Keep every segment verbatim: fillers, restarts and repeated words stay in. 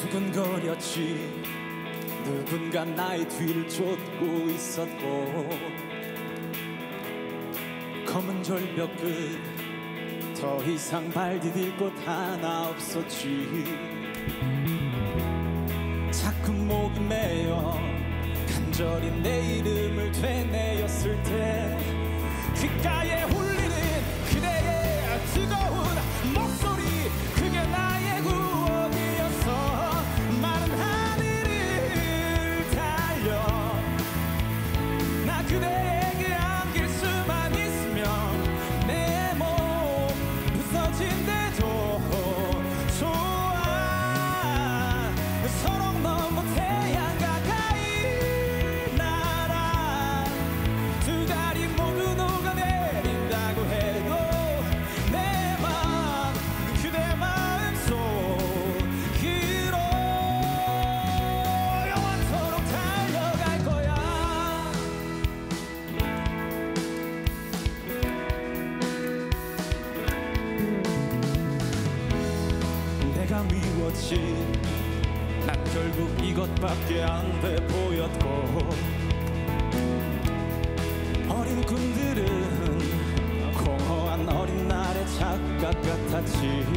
두근거렸지. 누군가 나의 뒤를 쫓고 있었고, 검은 절벽 끝 더 이상 발 디딜 곳 하나 없었지. 자꾸 목이 메여 간절히 내 이름을 되뇌었을 때 귓가에 울리는 그대의 뜨거운 목소리, 그게 나의 구원이었어. 마른 하늘을 달려 나 그대에게 안길 수만 있으면 내 몸 부서진대도 좋아. 서로 너무 태양 가까이 날아 두 다리 모두 녹아내린다고 해도 내 맘 그대 마음속으로 영원토록 달려갈 거야. 내가 미웠지. 난 결국 이것밖에 안 돼 보였고, 어린 꿈들은 공허한 어린 날의 착각 같았지.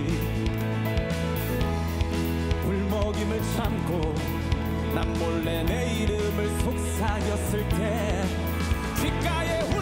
울먹임을 참고 난 몰래 내 이름을 속삭였을 때 귓가에